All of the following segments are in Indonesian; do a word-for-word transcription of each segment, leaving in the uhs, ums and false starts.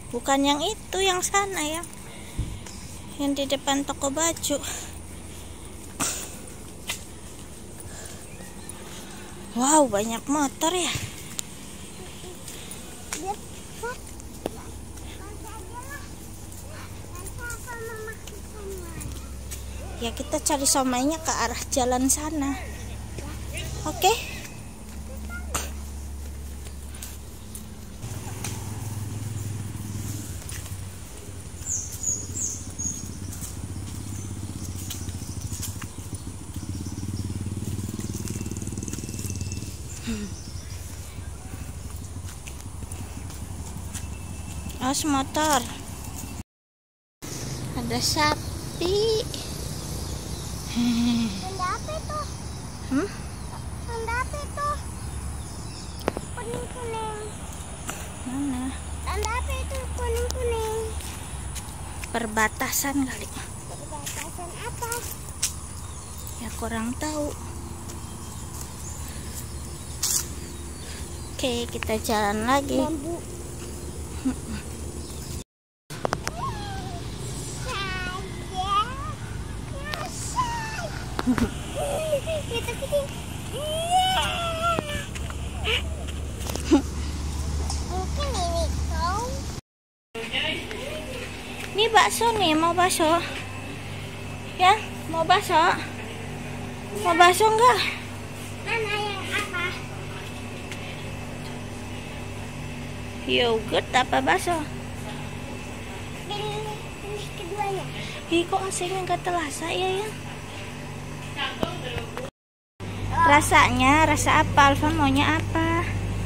Bukan yang itu, yang sana ya. Yang di depan toko baju. Wow, banyak motor ya. Ya kita cari somainya ke arah jalan sana. Oke. Okay? Awas motor. Ada sapi. Tanda apa itu? Hmm? Tanda apa itu? Kuning-kuning. Mana? Tanda apa itu kuning-kuning? Perbatasan kali. Perbatasan apa? Ya kurang tahu. Oke, kita jalan lagi. Bambu. Mungkin ini kau. Ini bakso nih, mau bakso? Ya, mau bakso? Mau bakso enggak? Mana yang apa? Yogurt apa bakso? Ini ini keduanya. Ih, kok aslinya enggak terasa ya ya? Rasanya, rasa apa? Alfa maunya apa?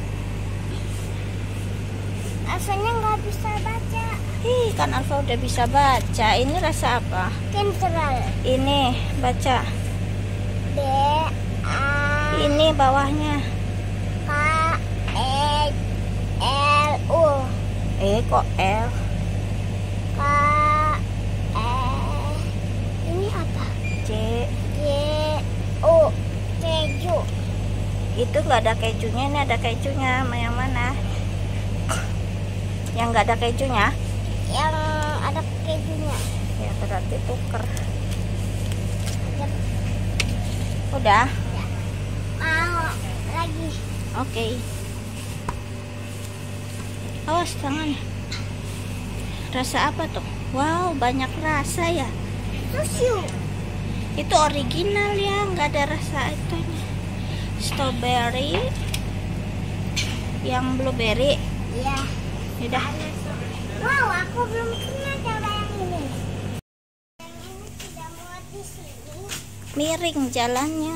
Rasanya nggak bisa baca. Ih, kan Alfa udah bisa baca. Ini rasa apa? Kentral. Ini, baca. B A Ini bawahnya. K E L U. Eh, kok L? K E. Ini apa? C. J U. Keju. Itu nggak ada kejunya, ini ada kejunya. Mau yang mana? Yang nggak ada kejunya? Yang ada kejunya. Ya berarti tuker. Ya, Udah? ya. Mau lagi. Oke. Awas tangan. Rasa apa tuh? Wow, banyak rasa ya. Susu. Itu original ya, nggak ada rasa itunya. Strawberry, yang blueberry. Iya. Udah. Wow, aku belum pernah coba yang ini. Yang ini tidak muat di sini. Miring jalannya.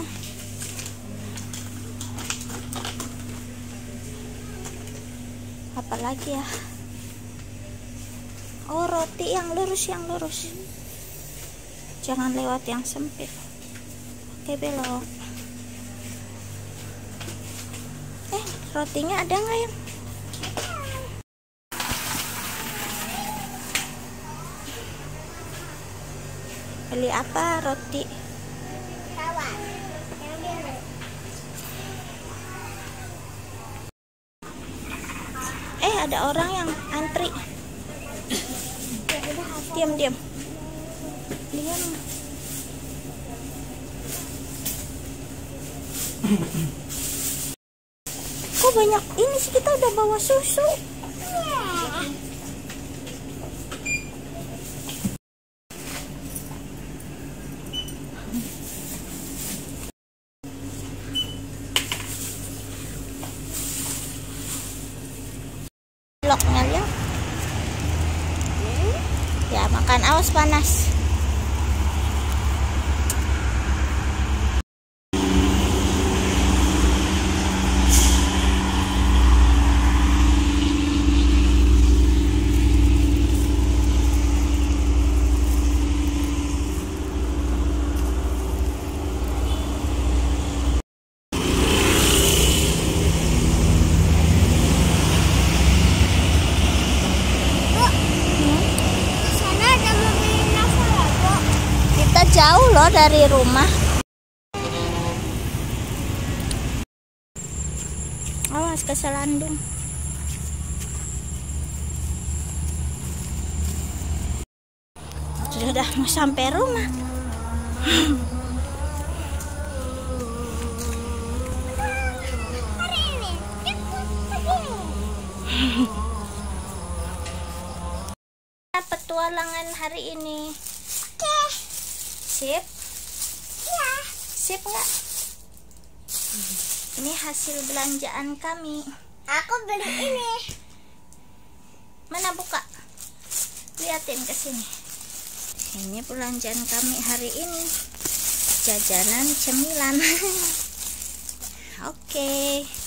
Apalagi ya? Oh, roti yang lurus, yang lurus. Jangan lewat yang sempit. Oke, belok. Eh, rotinya ada nggak ya? Beli apa roti? Tawar. Yang biru. Eh, ada orang yang antri. Diam, diam. Diam. Kok banyak ini sih, kita udah bawa susu. Bloknya lihat. Ya, makan, awas panas. Jauh loh dari rumah. Awas keselandung. sudah mau sampai rumah. Hari ini cepet begini. Petualangan hari ini. Oke. Sip? Ya. Sip nggak? Ini hasil belanjaan kami. Aku beli ini. Mana buka? Liatin ke sini. Ini belanjaan kami hari ini. Jajanan cemilan. Oke.